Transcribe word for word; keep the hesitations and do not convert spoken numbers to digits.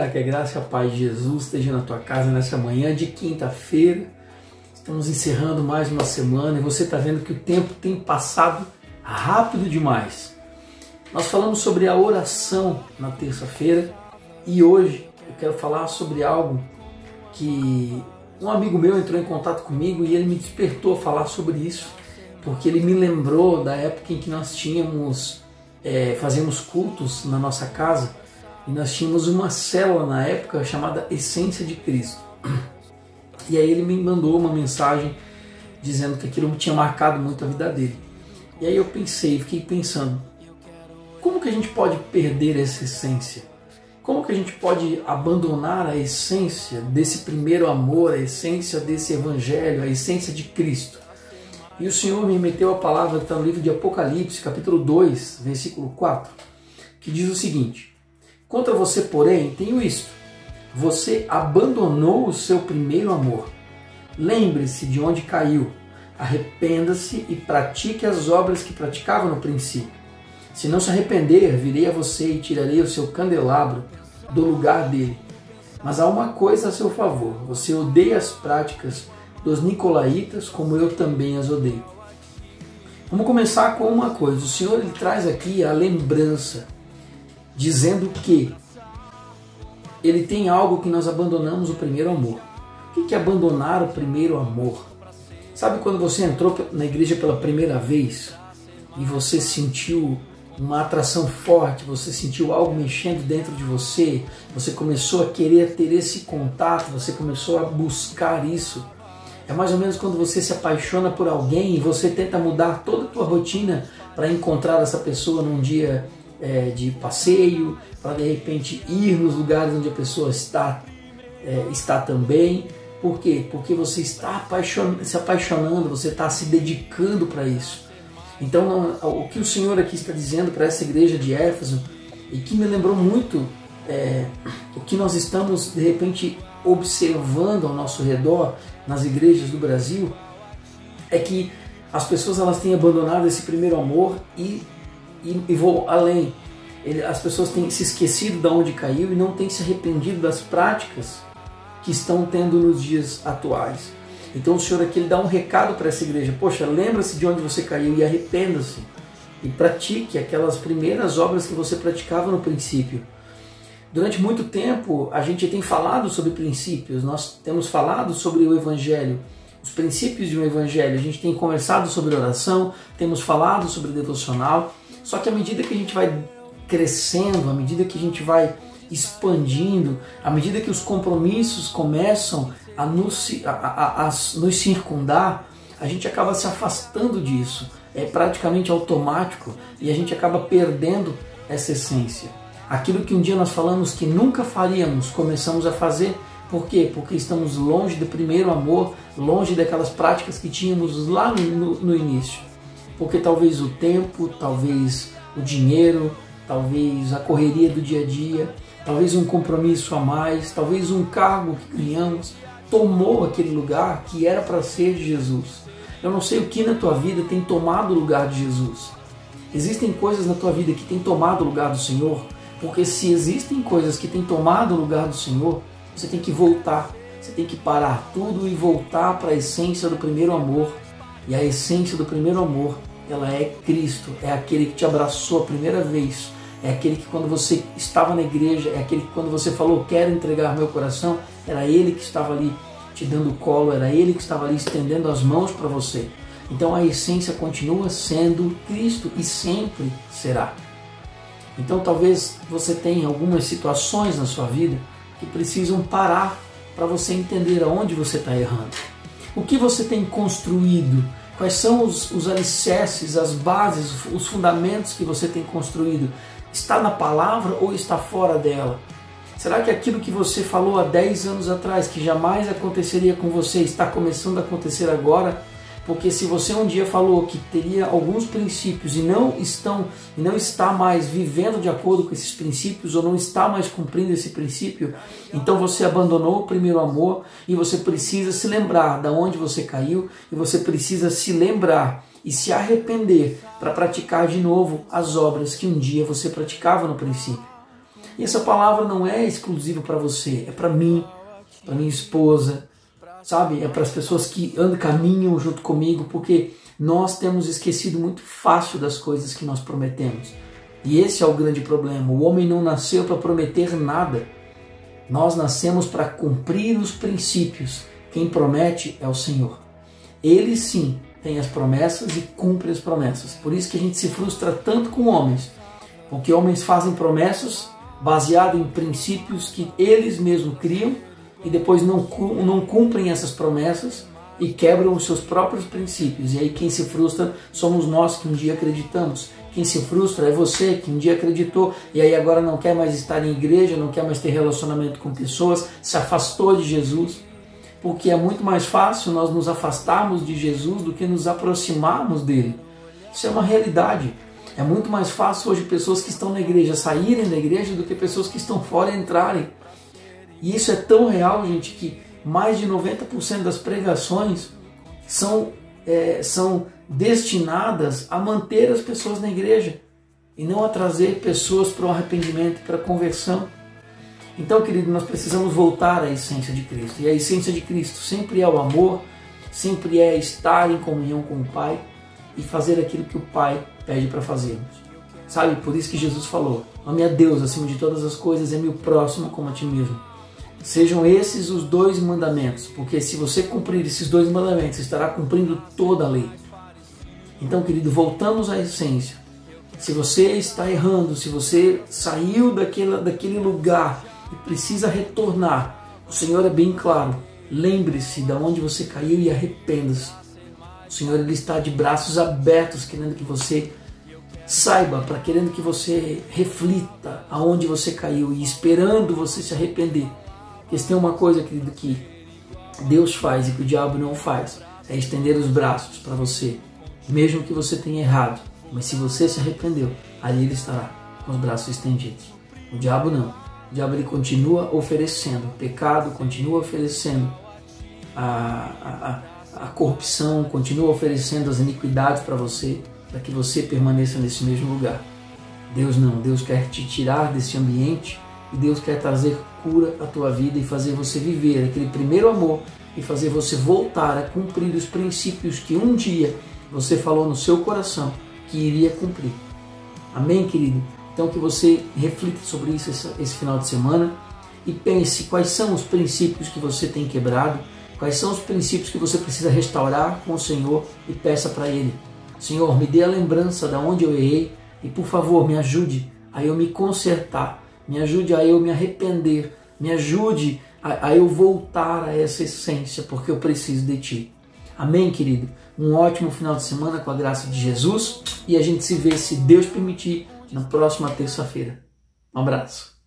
dia, que a graça e a paz de Jesus esteja na tua casa nessa manhã de quinta-feira. Estamos encerrando mais uma semana e você está vendo que o tempo tem passado rápido demais. Nós falamos sobre a oração na terça-feira e hoje eu quero falar sobre algo que um amigo meu entrou em contato comigo e ele me despertou a falar sobre isso, porque ele me lembrou da época em que nós tínhamos, é, fazíamos cultos na nossa casa e nós tínhamos uma célula na época chamada Essência de Cristo. E aí ele me mandou uma mensagem dizendo que aquilo tinha marcado muito a vida dele. E aí eu pensei, fiquei pensando, como que a gente pode perder essa essência? Como que a gente pode abandonar a essência desse primeiro amor, a essência desse evangelho, a essência de Cristo? E o Senhor me meteu a palavra que está no livro de Apocalipse, capítulo dois, versículo quatro, que diz o seguinte: contra você, porém, tenho isto: você abandonou o seu primeiro amor. Lembre-se de onde caiu, arrependa-se e pratique as obras que praticava no princípio. Se não se arrepender, virei a você e tirarei o seu candelabro do lugar dele. Mas há uma coisa a seu favor: você odeia as práticas dos nicolaítas, como eu também as odeio. Vamos começar com uma coisa. O Senhor ele traz aqui a lembrança, dizendo que ele tem algo que nós abandonamos o primeiro amor. O que é abandonar o primeiro amor? Sabe quando você entrou na igreja pela primeira vez e você sentiu uma atração forte, você sentiu algo mexendo dentro de você, você começou a querer ter esse contato, você começou a buscar isso? É mais ou menos quando você se apaixona por alguém e você tenta mudar toda a tua rotina para encontrar essa pessoa num dia é, de passeio, para de repente ir nos lugares onde a pessoa está, é, está também. Por quê? Porque você está apaixon... se apaixonando, você está se dedicando para isso. Então, o que o Senhor aqui está dizendo para essa igreja de Éfeso, e que me lembrou muito é, o que nós estamos, de repente, observando ao nosso redor, nas igrejas do Brasil, é que as pessoas elas têm abandonado esse primeiro amor e, e, e vou além. Ele, as pessoas têm se esquecido de onde caiu e não têm se arrependido das práticas que estão tendo nos dias atuais. Então o Senhor aqui ele dá um recado para essa igreja: poxa, lembra-se de onde você caiu e arrependa-se e pratique aquelas primeiras obras que você praticava no princípio. Durante muito tempo a gente tem falado sobre princípios, nós temos falado sobre o evangelho, os princípios de um evangelho, a gente tem conversado sobre oração, temos falado sobre devocional, só que à medida que a gente vai crescendo, à medida que a gente vai expandindo, à medida que os compromissos começam a nos, a, a, a nos circundar, a gente acaba se afastando disso, é praticamente automático e a gente acaba perdendo essa essência. Aquilo que um dia nós falamos que nunca faríamos, começamos a fazer. Por quê? Porque estamos longe do primeiro amor, longe daquelas práticas que tínhamos lá no, no início. Porque talvez o tempo, talvez o dinheiro, talvez a correria do dia a dia, talvez um compromisso a mais, talvez um cargo que ganhamos, tomou aquele lugar que era para ser de Jesus. Eu não sei o que na tua vida tem tomado o lugar de Jesus. Existem coisas na tua vida que tem tomado o lugar do Senhor? Porque se existem coisas que têm tomado o lugar do Senhor, você tem que voltar, você tem que parar tudo e voltar para a essência do primeiro amor. E a essência do primeiro amor, ela é Cristo, é aquele que te abraçou a primeira vez, é aquele que quando você estava na igreja, é aquele que quando você falou, quero entregar meu coração, era Ele que estava ali te dando colo, era Ele que estava ali estendendo as mãos para você. Então a essência continua sendo Cristo e sempre será. Então talvez você tenha algumas situações na sua vida que precisam parar para você entender aonde você está errando. O que você tem construído? Quais são os, os alicerces, as bases, os fundamentos que você tem construído? Está na palavra ou está fora dela? Será que aquilo que você falou há dez anos atrás, que jamais aconteceria com você, está começando a acontecer agora? Porque se você um dia falou que teria alguns princípios e não, estão, e não está mais vivendo de acordo com esses princípios, ou não está mais cumprindo esse princípio, então você abandonou o primeiro amor e você precisa se lembrar de onde você caiu e você precisa se lembrar e se arrepender para praticar de novo as obras que um dia você praticava no princípio. E essa palavra não é exclusiva para você, é para mim, para minha esposa, sabe? É para as pessoas que andam, caminham junto comigo, porque nós temos esquecido muito fácil das coisas que nós prometemos. E esse é o grande problema. O homem não nasceu para prometer nada. Nós nascemos para cumprir os princípios. Quem promete é o Senhor. Ele sim tem as promessas e cumpre as promessas. Por isso que a gente se frustra tanto com homens. Porque homens fazem promessas baseadas em princípios que eles mesmos criam e depois não, não cumprem essas promessas e quebram os seus próprios princípios. E aí quem se frustra somos nós que um dia acreditamos. Quem se frustra é você que um dia acreditou e aí agora não quer mais estar em igreja, não quer mais ter relacionamento com pessoas, se afastou de Jesus. Porque é muito mais fácil nós nos afastarmos de Jesus do que nos aproximarmos dele. Isso é uma realidade. É muito mais fácil hoje pessoas que estão na igreja saírem da igreja do que pessoas que estão fora entrarem. E isso é tão real, gente, que mais de noventa por cento das pregações são, é, são destinadas a manter as pessoas na igreja e não a trazer pessoas para o arrependimento, para a conversão. Então, querido, nós precisamos voltar à essência de Cristo. E a essência de Cristo sempre é o amor, sempre é estar em comunhão com o Pai e fazer aquilo que o Pai pede para fazermos. Sabe, por isso que Jesus falou: ame a Deus acima de todas as coisas, ame o próximo como a ti mesmo. Sejam esses os dois mandamentos, porque se você cumprir esses dois mandamentos, você estará cumprindo toda a lei. Então, querido, voltamos à essência. Se você está errando, se você saiu daquele, daquele lugar e precisa retornar, o Senhor é bem claro. Lembre-se de onde você caiu e arrependa-se. O Senhor ele está de braços abertos, querendo que você saiba, para querendo que você reflita aonde você caiu e esperando você se arrepender. Porque se tem uma coisa, querido, que Deus faz e que o diabo não faz, é estender os braços para você, mesmo que você tenha errado. Mas se você se arrependeu, ali ele estará com os braços estendidos. O diabo não. O diabo ele continua oferecendo o pecado, continua oferecendo a, a, a corrupção, continua oferecendo as iniquidades para você, para que você permaneça nesse mesmo lugar. Deus não. Deus quer te tirar desse ambiente e Deus quer trazer cura à tua vida e fazer você viver aquele primeiro amor e fazer você voltar a cumprir os princípios que um dia você falou no seu coração que iria cumprir. Amém, querido? Então que você reflita sobre isso esse, esse final de semana e pense quais são os princípios que você tem quebrado, quais são os princípios que você precisa restaurar com o Senhor e peça para Ele: Senhor, me dê a lembrança de onde eu errei e por favor me ajude a eu me consertar, me ajude a eu me arrepender, me ajude a, a eu voltar a essa essência, porque eu preciso de Ti. Amém, querido? Um ótimo final de semana com a graça de Jesus e a gente se vê, se Deus permitir, na próxima terça-feira. Um abraço.